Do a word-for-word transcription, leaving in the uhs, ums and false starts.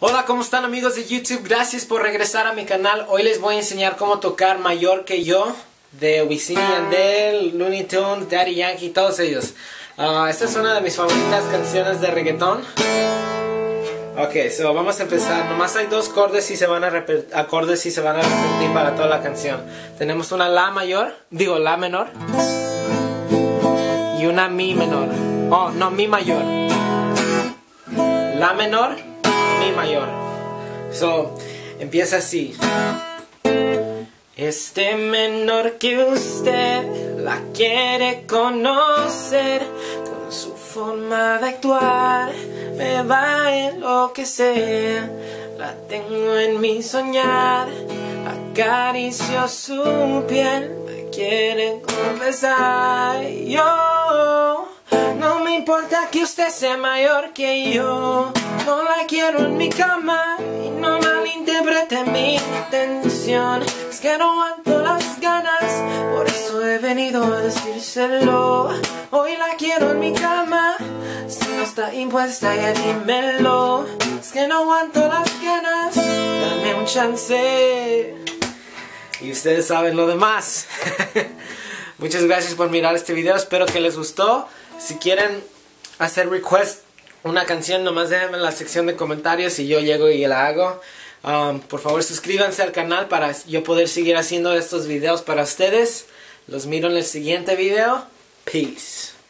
Hola, ¿cómo están amigos de YouTube? Gracias por regresar a mi canal. Hoy les voy a enseñar cómo tocar Mayor que Yo de Wisin y Yandel, Looney Tunes, Daddy Yankee, todos ellos. Uh, esta es una de mis favoritas canciones de reggaetón. Ok, so vamos a empezar. Nomás hay dos acordes y se van a repetir, acordes y se van a repetir para toda la canción. Tenemos una La mayor, digo La menor, y una Mi menor. Oh, no, Mi mayor. La menor, Mi mayor. So, empieza así. Este menor que usted la quiere conocer, con su forma de actuar me va a enloquecer. La tengo en mi soñar, acaricio su piel, me quiere confesar. Yo no me importa que usted sea mayor que yo, no la quiero en mi cama y no malinterprete mi intención. Es que no aguanto las ganas, por eso he venido a decírselo. Hoy la quiero en mi cama, si no está impuesta ya dímelo. Es que no aguanto las ganas, dame un chance. Y ustedes saben lo demás. Muchas gracias por mirar este video, espero que les gustó. Si quieren hacer request una canción, nomás déjenme en la sección de comentarios y yo llego y la hago. Um, por favor suscríbanse al canal para yo poder seguir haciendo estos videos para ustedes. Los miro en el siguiente video. Peace.